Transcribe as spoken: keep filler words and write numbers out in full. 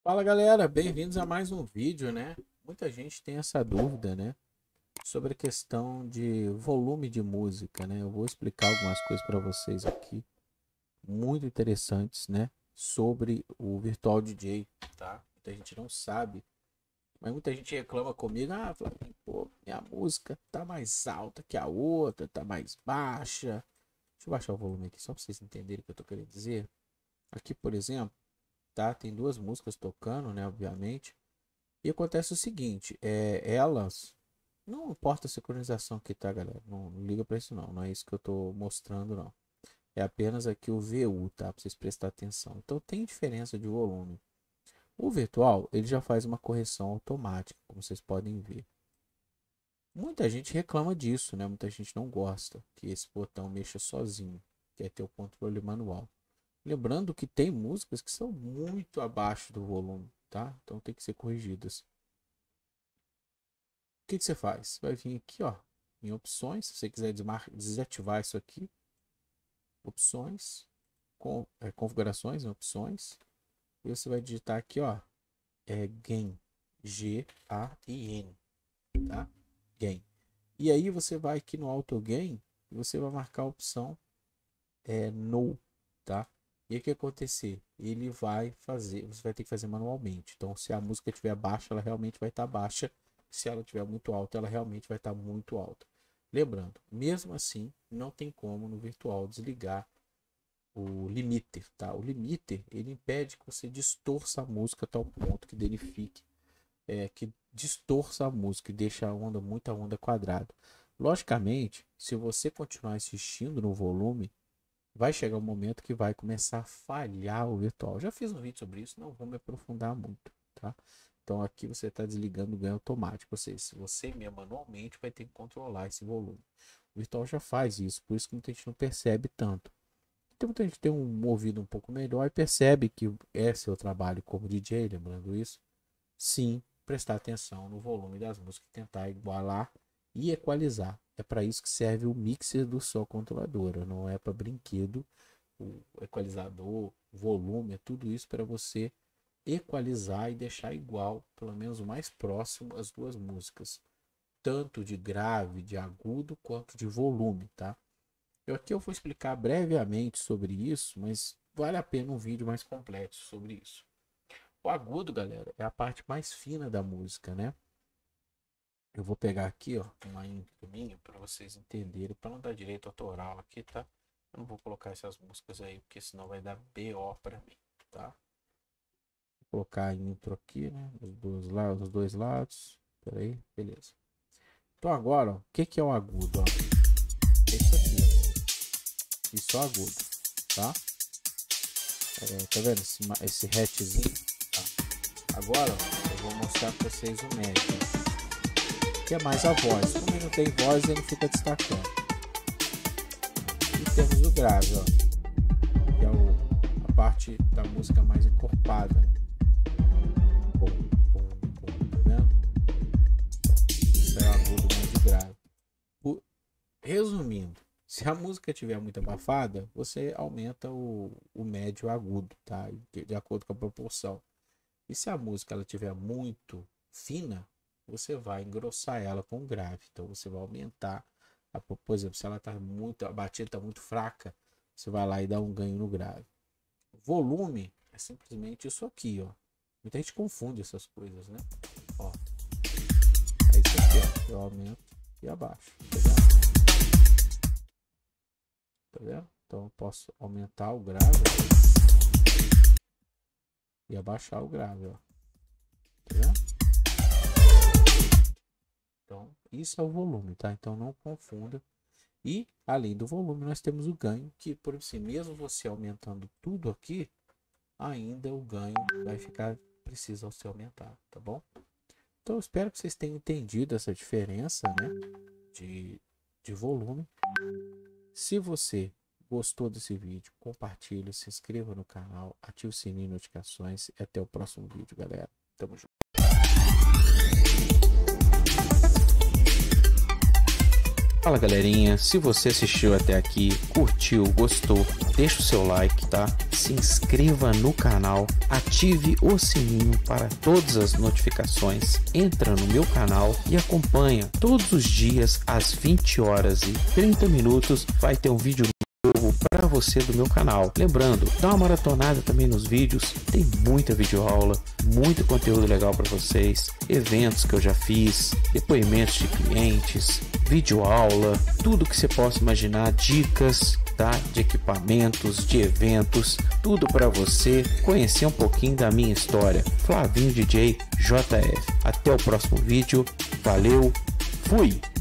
Fala galera, bem-vindos a mais um vídeo, né? Muita gente tem essa dúvida, né? Sobre a questão de volume de música, né? Eu vou explicar algumas coisas para vocês aqui, muito interessantes, né? Sobre o Virtual D J, tá? Muita gente não sabe, mas muita gente reclama comigo, ah, Flavinho, pô, minha música tá mais alta que a outra, tá mais baixa. Deixa eu baixar o volume aqui só para vocês entenderem o que eu tô querendo dizer. Aqui, por exemplo, tá? Tem duas músicas tocando, né? Obviamente. E acontece o seguinte, é, elas, não importa a sincronização que tá, galera, não, não liga para isso não, não é isso que eu tô mostrando não. É apenas aqui o V U, tá? Para vocês prestar atenção. Então tem diferença de volume. O virtual, ele já faz uma correção automática, como vocês podem ver. Muita gente reclama disso, né? Muita gente não gosta que esse botão mexa sozinho, quer ter o controle manual. Lembrando que tem músicas que são muito abaixo do volume, tá? Então tem que ser corrigidas. O que, que você faz? Você vai vir aqui, ó, em opções. Se você quiser desativar isso aqui, opções, com, é, configurações, em opções. E você vai digitar aqui, ó, é Gain, G A I N, tá? Gain. E aí você vai aqui no Auto Gain e você vai marcar a opção é, No, tá? E o que acontecer? Ele vai fazer, você vai ter que fazer manualmente. Então, se a música estiver baixa, ela realmente vai estar baixa. Se ela estiver muito alta, ela realmente vai estar muito alta. Lembrando, mesmo assim, não tem como no virtual desligar o limiter, tá? O limiter, ele impede que você distorça a música a tal ponto que danifique, é, que distorça a música e deixa a onda, muita onda quadrada. Logicamente, se você continuar insistindo no volume, vai chegar um momento que vai começar a falhar o virtual. Já fiz um vídeo sobre isso, não vou me aprofundar muito, tá? Então aqui você está desligando o ganho automático, ou seja, se você mesmo manualmente vai ter que controlar esse volume. O virtual já faz isso, por isso que muita gente não percebe tanto. Então muita gente tem um ouvido um pouco melhor e percebe que é seu trabalho como D J, lembrando isso. Sim, prestar atenção no volume das músicas, tentar igualar e equalizar. É para isso que serve o mixer do sua controladora, não é para brinquedo. O equalizador, volume, é tudo isso para você equalizar e deixar igual, pelo menos o mais próximo, as duas músicas, tanto de grave, de agudo, quanto de volume, tá? Eu aqui eu vou explicar brevemente sobre isso, mas vale a pena um vídeo mais completo sobre isso. O agudo, galera, é a parte mais fina da música, né? Eu vou pegar aqui, ó, uma intro minha para vocês entenderem, para não dar direito autoral aqui, tá? Eu não vou colocar essas músicas aí, porque senão vai dar B O para mim, tá? Vou colocar a intro aqui, né? Os dois lados, os dois lados. Pera aí, beleza. Então agora, ó, o que que é o agudo, ó? É isso aqui, ó. Isso é o agudo, tá? É, tá vendo esse, esse hatchzinho? Tá. Agora, ó, eu vou mostrar para vocês o médio, que é mais a voz. Como ele não tem voz, ele fica destacando. E temos o grave, ó, que é o, a parte da música mais encorpada. Bom, bom, bom, tá vendo? Isso é o agudo médio grave. O, resumindo, se a música estiver muito abafada, você aumenta o, o médio agudo, tá? De, de acordo com a proporção. E se a música ela estiver muito fina, você vai engrossar ela com grave. Então você vai aumentar, a, por exemplo, se ela está muito, a batida está muito fraca, você vai lá e dá um ganho no grave. Volume é simplesmente isso aqui, ó. Muita gente confunde essas coisas, né? Ó, é isso aqui, ó. Eu aumento e abaixo, tá vendo? Tá vendo? Então eu posso aumentar o grave, ó, e abaixar o grave, ó. Tá vendo? Então, isso é o volume, tá? Então não confunda. E além do volume, nós temos o ganho, que por si mesmo você aumentando tudo aqui, ainda o ganho vai ficar preciso ser aumentar, tá bom? Então eu espero que vocês tenham entendido essa diferença, né, de, de volume. Se você gostou desse vídeo, compartilhe, se inscreva no canal, ative o sininho de notificações e até o próximo vídeo, galera. Tamo junto. Fala galerinha, se você assistiu até aqui, curtiu, gostou, deixa o seu like, tá? Se inscreva no canal, ative o sininho para todas as notificações, entra no meu canal e acompanha todos os dias às vinte horas e trinta minutos, vai ter um vídeo novo para você do meu canal. Lembrando, dá uma maratonada também nos vídeos, tem muita videoaula, muito conteúdo legal para vocês, eventos que eu já fiz, depoimentos de clientes, videoaula, tudo que você possa imaginar, dicas, tá? De equipamentos, de eventos, tudo para você conhecer um pouquinho da minha história. Flavinho D J J F. Até o próximo vídeo. Valeu, fui!